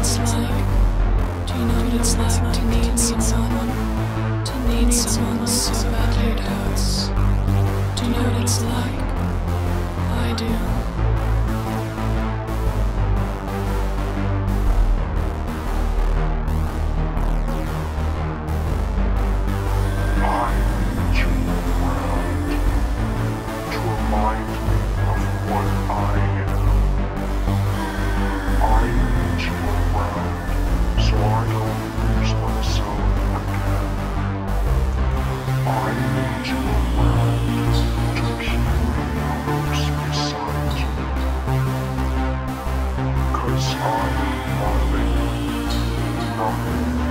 it's like? Do you know what it's like to need someone? To need someone so badly it hurts. Do you know what it's like? I do.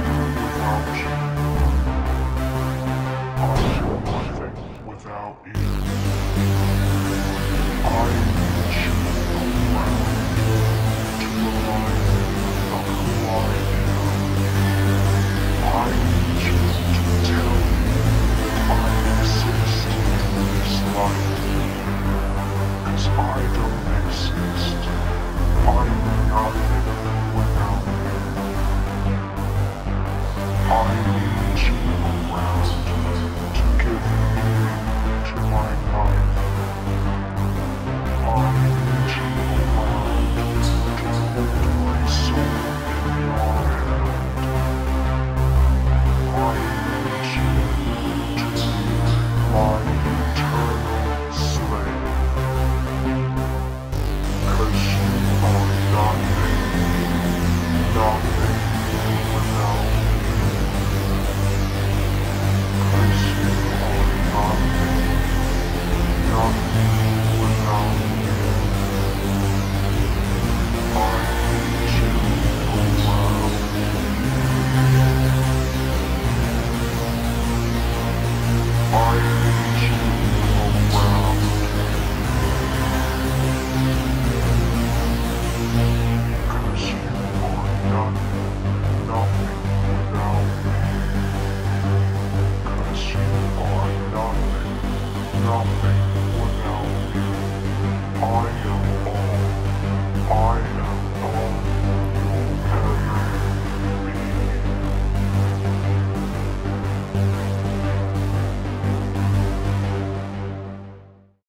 Without you.